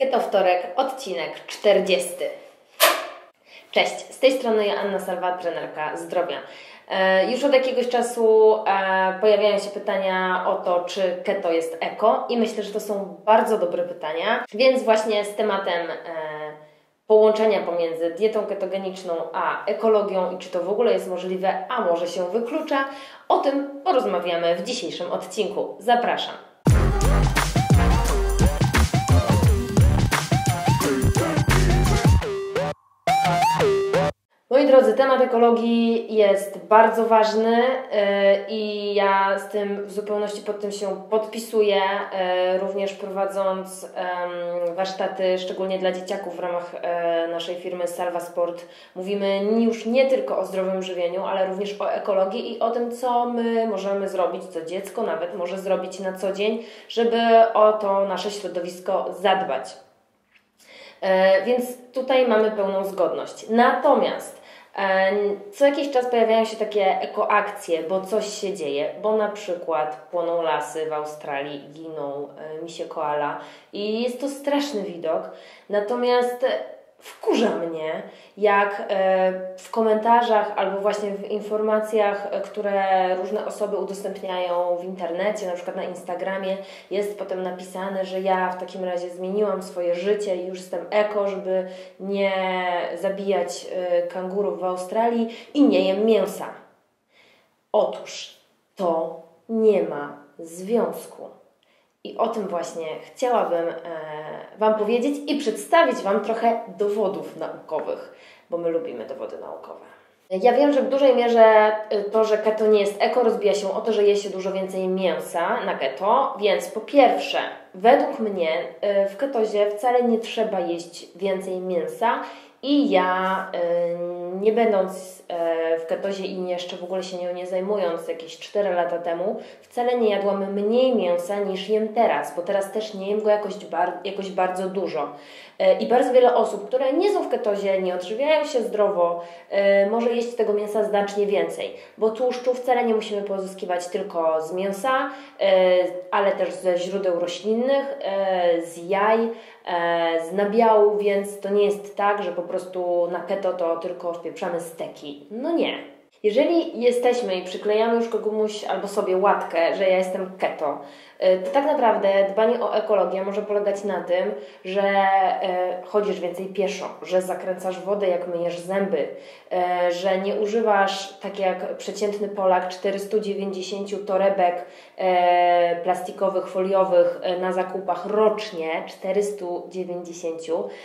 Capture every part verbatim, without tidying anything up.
Keto Wtorek, odcinek czterdziesty. Cześć, z tej strony Joanna Salwa, trenerka zdrowia. E, już od jakiegoś czasu e, pojawiają się pytania o to, czy keto jest eko i myślę, że to są bardzo dobre pytania, więc właśnie z tematem e, połączenia pomiędzy dietą ketogeniczną a ekologią i czy to w ogóle jest możliwe, a może się wyklucza, o tym porozmawiamy w dzisiejszym odcinku. Zapraszam. Moi drodzy, temat ekologii jest bardzo ważny yy, i ja z tym w zupełności pod tym się podpisuję, yy, również prowadząc yy, warsztaty, szczególnie dla dzieciaków w ramach yy, naszej firmy Salva Sport. Mówimy już nie tylko o zdrowym żywieniu, ale również o ekologii i o tym, co my możemy zrobić, co dziecko nawet może zrobić na co dzień, żeby o to nasze środowisko zadbać. Więc tutaj mamy pełną zgodność. Natomiast co jakiś czas pojawiają się takie ekoakcje, bo coś się dzieje, bo na przykład płoną lasy w Australii, giną misie koala i jest to straszny widok. Natomiast wkurza mnie, jak w komentarzach albo właśnie w informacjach, które różne osoby udostępniają w internecie, na przykład na Instagramie, jest potem napisane, że ja w takim razie zmieniłam swoje życie i już jestem eko, żeby nie zabijać kangurów w Australii i nie jem mięsa. Otóż to nie ma związku. I o tym właśnie chciałabym e, Wam powiedzieć i przedstawić Wam trochę dowodów naukowych, bo my lubimy dowody naukowe. Ja wiem, że w dużej mierze to, że keto nie jest eko, rozbija się o to, że je się dużo więcej mięsa na keto, więc po pierwsze, według mnie w ketozie wcale nie trzeba jeść więcej mięsa i ja, nie będąc w ketozie i jeszcze w ogóle się nią nie zajmując jakieś cztery lata temu, wcale nie jadłam mniej mięsa niż jem teraz, bo teraz też nie jem go jakoś, bar jakoś bardzo dużo. I bardzo wiele osób, które nie są w ketozie, nie odżywiają się zdrowo, może jeść tego mięsa znacznie więcej, bo tłuszczu wcale nie musimy pozyskiwać tylko z mięsa, ale też ze źródeł roślinnych, z jaj, z nabiału, więc to nie jest tak, że po prostu na keto to tylko wpieprzamy steki. No nie. Jeżeli jesteśmy i przyklejamy już komuś albo sobie łatkę, że ja jestem keto, to tak naprawdę dbanie o ekologię może polegać na tym, że e, chodzisz więcej pieszo, że zakręcasz wodę jak myjesz zęby, e, że nie używasz, tak jak przeciętny Polak, czterysta dziewięćdziesiąt torebek e, plastikowych, foliowych e, na zakupach rocznie, czterysta dziewięćdziesiąt,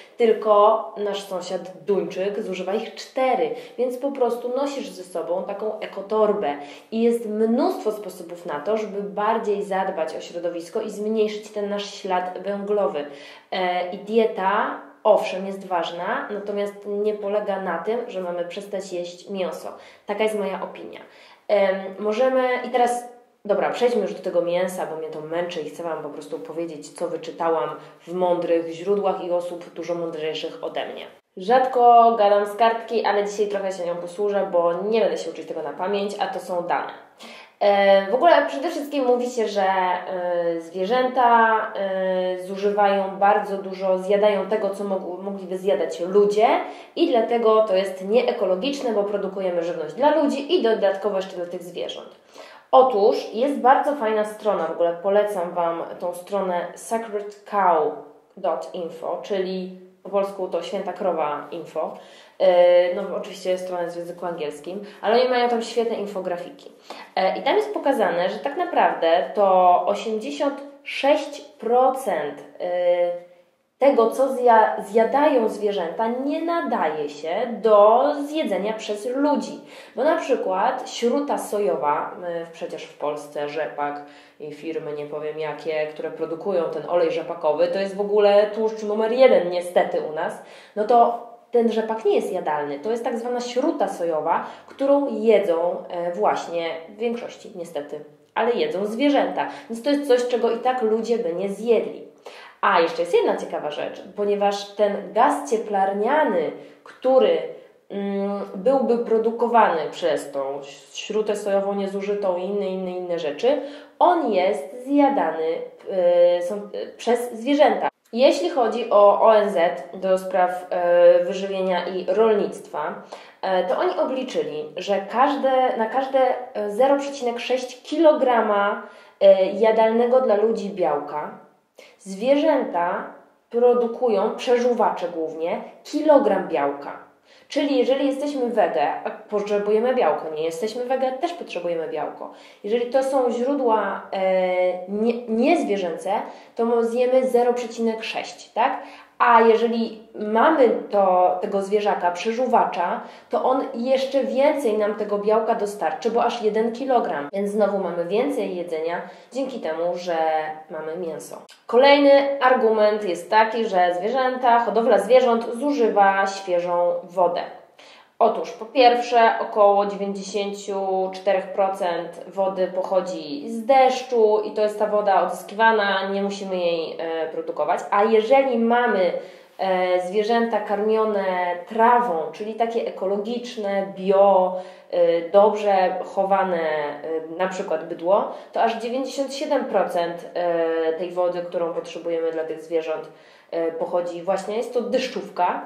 tylko nasz sąsiad Duńczyk zużywa ich cztery, więc po prostu nosisz ze sobą taką ekotorbę i jest mnóstwo sposobów na to, żeby bardziej zadbać o środowisko i zmniejszyć ten nasz ślad węglowy. E, I dieta, owszem, jest ważna, natomiast nie polega na tym, że mamy przestać jeść mięso. Taka jest moja opinia. E, możemy, i teraz, dobra, przejdźmy już do tego mięsa, bo mnie to męczy i chcę Wam po prostu powiedzieć, co wyczytałam w mądrych źródłach i osób dużo mądrzejszych ode mnie. Rzadko gadam z kartki, ale dzisiaj trochę się nią posłużę, bo nie będę się uczyć tego na pamięć, a to są dane. W ogóle przede wszystkim mówi się, że zwierzęta zużywają bardzo dużo, zjadają tego, co mogliby zjadać ludzie i dlatego to jest nieekologiczne, bo produkujemy żywność dla ludzi i dodatkowo jeszcze dla tych zwierząt. Otóż jest bardzo fajna strona, w ogóle polecam Wam tą stronę sacred cow dot info, czyli po polsku to święta krowa info. No oczywiście strona jest w języku angielskim, ale oni mają tam świetne infografiki. I tam jest pokazane, że tak naprawdę to osiemdziesiąt sześć procent tego, co zjadają zwierzęta, nie nadaje się do zjedzenia przez ludzi. Bo na przykład śruta sojowa, przecież w Polsce rzepak i firmy, nie powiem jakie, które produkują ten olej rzepakowy, to jest w ogóle tłuszcz numer jeden niestety u nas, no to ten rzepak nie jest jadalny. To jest tak zwana śruta sojowa, którą jedzą właśnie w większości niestety, ale jedzą zwierzęta. Więc to jest coś, czego i tak ludzie by nie zjedli. A jeszcze jest jedna ciekawa rzecz, ponieważ ten gaz cieplarniany, który mm, byłby produkowany przez tą śrutę sojową niezużytą i inne, inne, inne rzeczy, on jest zjadany yy, są, yy, przez zwierzęta. Jeśli chodzi o O N Z do spraw e, wyżywienia i rolnictwa, e, to oni obliczyli, że każde, na każde zero przecinek sześć kilograma e, jadalnego dla ludzi białka zwierzęta produkują, przeżuwacze głównie, kilogram białka. Czyli jeżeli jesteśmy wege, a potrzebujemy białko, nie jesteśmy wege, też potrzebujemy białko. Jeżeli to są źródła e, nie, niezwierzęce, to zjemy zero przecinek sześć, tak? A jeżeli mamy to, tego zwierzaka, przeżuwacza, to on jeszcze więcej nam tego białka dostarczy, bo aż jeden kilogram. Więc znowu mamy więcej jedzenia dzięki temu, że mamy mięso. Kolejny argument jest taki, że zwierzęta, hodowla zwierząt zużywa świeżą wodę. Otóż po pierwsze około dziewięćdziesiąt cztery procent wody pochodzi z deszczu i to jest ta woda odzyskiwana, nie musimy jej e, produkować. A jeżeli mamy e, zwierzęta karmione trawą, czyli takie ekologiczne, bio, e, dobrze chowane, e, na przykład bydło, to aż dziewięćdziesiąt siedem procent e, tej wody, którą potrzebujemy dla tych zwierząt, e, pochodzi właśnie, jest to deszczówka.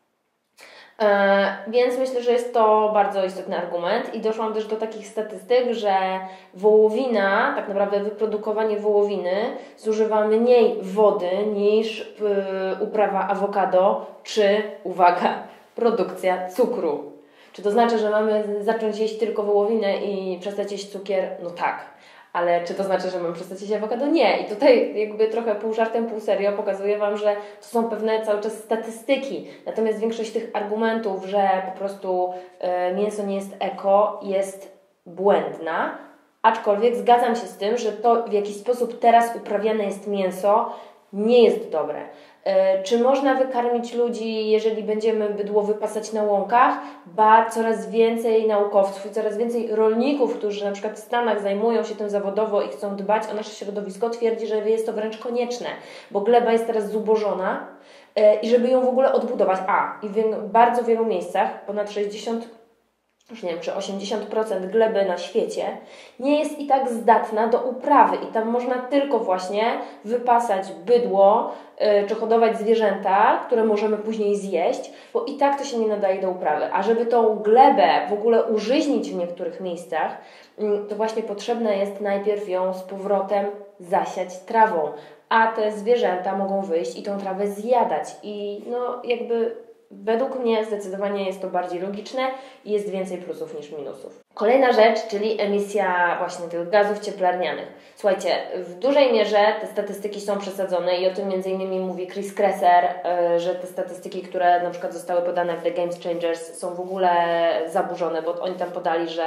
Więc myślę, że jest to bardzo istotny argument i doszłam też do takich statystyk, że wołowina, tak naprawdę wyprodukowanie wołowiny zużywa mniej wody niż uprawa awokado czy, uwaga, produkcja cukru. Czy to znaczy, że mamy zacząć jeść tylko wołowinę i przestać jeść cukier? No tak. Ale czy to znaczy, że mam przestać jeść awokado? Nie. I tutaj jakby trochę pół żartem, pół serio pokazuję Wam, że to są pewne cały czas statystyki. Natomiast większość tych argumentów, że po prostu y, mięso nie jest eko, jest błędna. Aczkolwiek zgadzam się z tym, że to, w jaki sposób teraz uprawiane jest mięso, nie jest dobre. Yy, czy można wykarmić ludzi, jeżeli będziemy bydło wypasać na łąkach? Ba, coraz więcej naukowców i coraz więcej rolników, którzy na przykład w Stanach zajmują się tym zawodowo i chcą dbać o nasze środowisko, twierdzi, że jest to wręcz konieczne, bo gleba jest teraz zubożona yy, i żeby ją w ogóle odbudować. A, i w bardzo wielu miejscach, ponad sześćdziesiąt już nie wiem, czy osiemdziesiąt procent gleby na świecie nie jest i tak zdatna do uprawy i tam można tylko właśnie wypasać bydło yy, czy hodować zwierzęta, które możemy później zjeść, bo i tak to się nie nadaje do uprawy. A żeby tą glebę w ogóle użyźnić w niektórych miejscach, yy, to właśnie potrzebne jest najpierw ją z powrotem zasiać trawą, a te zwierzęta mogą wyjść i tą trawę zjadać i no jakby według mnie zdecydowanie jest to bardziej logiczne i jest więcej plusów niż minusów. Kolejna rzecz, czyli emisja właśnie tych gazów cieplarnianych. Słuchajcie, w dużej mierze te statystyki są przesadzone i o tym między innymi mówi Chris Kresser, że te statystyki, które na przykład zostały podane w The Game Changers są w ogóle zaburzone, bo oni tam podali, że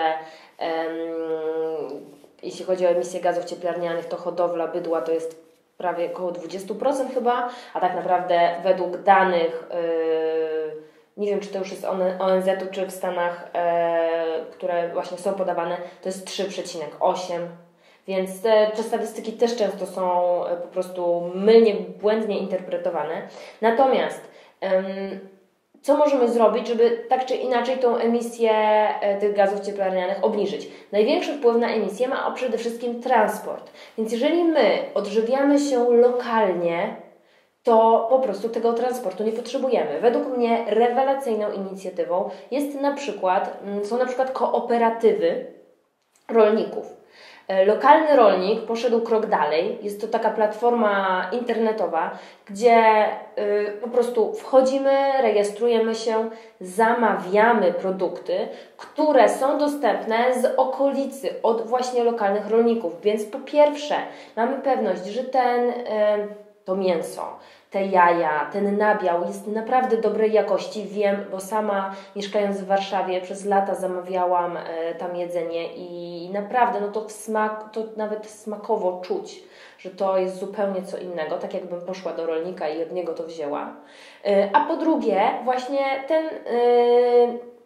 um, jeśli chodzi o emisję gazów cieplarnianych, to hodowla bydła to jest prawie około dwadzieścia procent chyba, a tak naprawdę według danych, yy, nie wiem czy to już jest O N Z-u czy w Stanach, yy, które właśnie są podawane, to jest trzy przecinek osiem. Więc te, te statystyki też często są po prostu mylnie, błędnie interpretowane. Natomiast yy, co możemy zrobić, żeby tak czy inaczej tą emisję e, tych gazów cieplarnianych obniżyć? Największy wpływ na emisję ma przede wszystkim transport. Więc jeżeli my odżywiamy się lokalnie, to po prostu tego transportu nie potrzebujemy. Według mnie rewelacyjną inicjatywą jest na przykład, są na przykład kooperatywy rolników. Lokalny rolnik poszedł krok dalej. Jest to taka platforma internetowa, gdzie y, po prostu wchodzimy, rejestrujemy się, zamawiamy produkty, które są dostępne z okolicy, od właśnie lokalnych rolników. Więc po pierwsze mamy pewność, że ten, y, to mięso, te jaja, ten nabiał jest naprawdę dobrej jakości. Wiem, bo sama mieszkając w Warszawie przez lata zamawiałam e, tam jedzenie i naprawdę no to, smak, to nawet smakowo czuć, że to jest zupełnie co innego, tak jakbym poszła do rolnika i od niego to wzięła. E, a po drugie właśnie ten... E,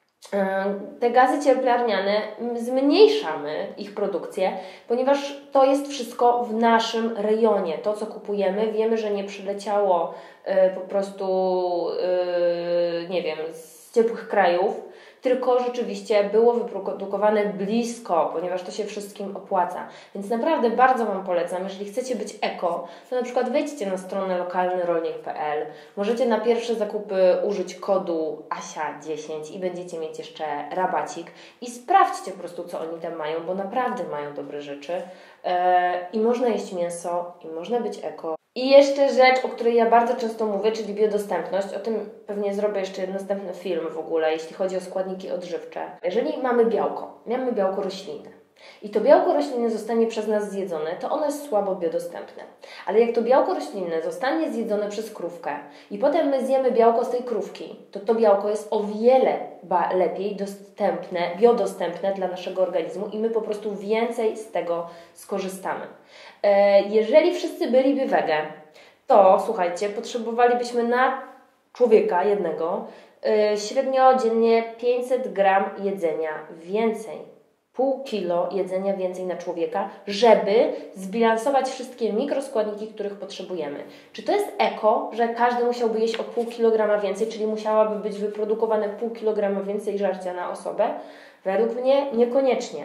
te gazy cieplarniane, zmniejszamy ich produkcję, ponieważ to jest wszystko w naszym rejonie. To, co kupujemy, wiemy, że nie przyleciało y, po prostu, y, nie wiem, z ciepłych krajów, tylko rzeczywiście było wyprodukowane blisko, ponieważ to się wszystkim opłaca. Więc naprawdę bardzo Wam polecam, jeżeli chcecie być eko, to na przykład wejdźcie na stronę lokalny rolnik kropka p l. Możecie na pierwsze zakupy użyć kodu Asia dziesięć i będziecie mieć jeszcze rabacik. I sprawdźcie po prostu, co oni tam mają, bo naprawdę mają dobre rzeczy. Yy, I można jeść mięso, i można być eko. I jeszcze rzecz, o której ja bardzo często mówię, czyli biodostępność. O tym pewnie zrobię jeszcze następny film w ogóle, jeśli chodzi o składniki odżywcze. Jeżeli mamy białko, mamy białko roślinne i to białko roślinne zostanie przez nas zjedzone, to ono jest słabo biodostępne. Ale jak to białko roślinne zostanie zjedzone przez krówkę i potem my zjemy białko z tej krówki, to to białko jest o wiele lepiej dostępne, biodostępne dla naszego organizmu i my po prostu więcej z tego skorzystamy. Jeżeli wszyscy byliby wege, to słuchajcie, potrzebowalibyśmy na człowieka jednego średnio dziennie pięćset gram jedzenia więcej. Pół kilo jedzenia więcej na człowieka, żeby zbilansować wszystkie mikroskładniki, których potrzebujemy. Czy to jest eko, że każdy musiałby jeść o pół kilograma więcej, czyli musiałaby być wyprodukowane pół kilograma więcej żarcia na osobę? Według mnie niekoniecznie.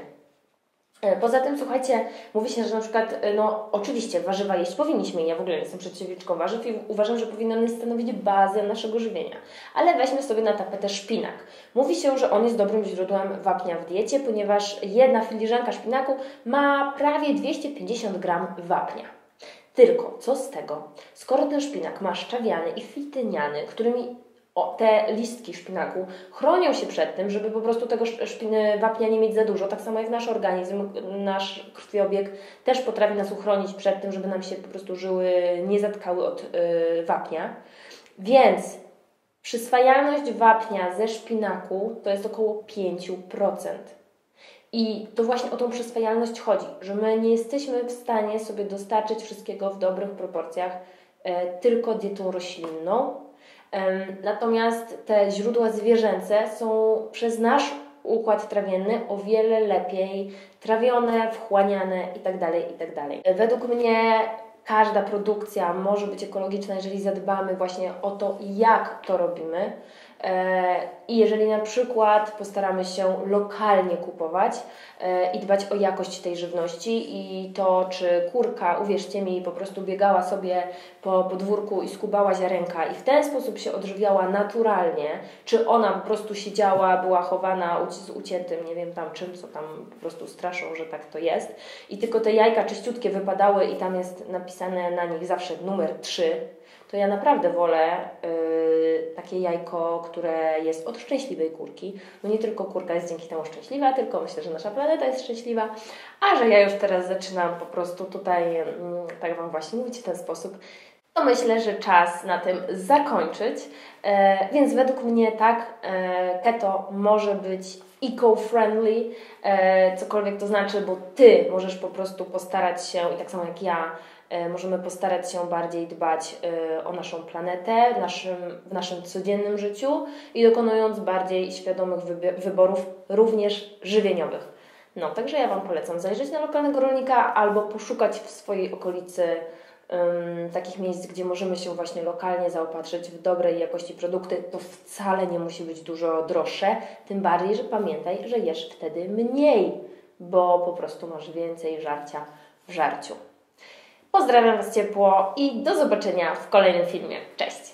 Poza tym, słuchajcie, mówi się, że na przykład, no oczywiście warzywa jeść powinniśmy, ja w ogóle jestem przeciwniczką warzyw i uważam, że powinny one stanowić bazę naszego żywienia. Ale weźmy sobie na tapetę szpinak. Mówi się, że on jest dobrym źródłem wapnia w diecie, ponieważ jedna filiżanka szpinaku ma prawie dwieście pięćdziesiąt gram wapnia. Tylko, co z tego? Skoro ten szpinak ma szczawiany i fityniany, którymi O, te listki szpinaku chronią się przed tym, żeby po prostu tego szpiny, wapnia nie mieć za dużo. Tak samo jak nasz organizm, nasz krwiobieg też potrafi nas uchronić przed tym, żeby nam się po prostu żyły nie zatkały od yy, wapnia. Więc przyswajalność wapnia ze szpinaku to jest około pięć procent. I to właśnie o tą przyswajalność chodzi, że my nie jesteśmy w stanie sobie dostarczyć wszystkiego w dobrych proporcjach yy, tylko dietą roślinną. Natomiast te źródła zwierzęce są przez nasz układ trawienny o wiele lepiej trawione, wchłaniane itd., itd. Według mnie każda produkcja może być ekologiczna, jeżeli zadbamy właśnie o to, jak to robimy. I jeżeli na przykład postaramy się lokalnie kupować i dbać o jakość tej żywności i to, czy kurka, uwierzcie mi, po prostu biegała sobie po podwórku i skubała ziarenka i w ten sposób się odżywiała naturalnie, czy ona po prostu siedziała, była chowana z uciętym, nie wiem tam czym, co tam po prostu straszą, że tak to jest i tylko te jajka czyściutkie wypadały i tam jest napisane na nich zawsze numer trzy, to ja naprawdę wolę yy, takie jajko, które jest od szczęśliwej kurki. No nie tylko kurka jest dzięki temu szczęśliwa, tylko myślę, że nasza planeta jest szczęśliwa. A że ja już teraz zaczynam po prostu tutaj, yy, tak Wam właśnie mówić w ten sposób, to myślę, że czas na tym zakończyć. Yy, więc według mnie tak, yy, keto może być eco-friendly, yy, cokolwiek to znaczy, bo Ty możesz po prostu postarać się, i tak samo jak ja, możemy postarać się bardziej dbać o naszą planetę w naszym, w naszym codziennym życiu i dokonując bardziej świadomych wyborów, również żywieniowych. No, także ja Wam polecam zajrzeć na lokalnego rolnika albo poszukać w swojej okolicy um, takich miejsc, gdzie możemy się właśnie lokalnie zaopatrzyć w dobrej jakości produkty. To wcale nie musi być dużo droższe, tym bardziej, że pamiętaj, że jesz wtedy mniej, bo po prostu masz więcej żarcia w żarciu. Pozdrawiam Was ciepło i do zobaczenia w kolejnym filmie. Cześć!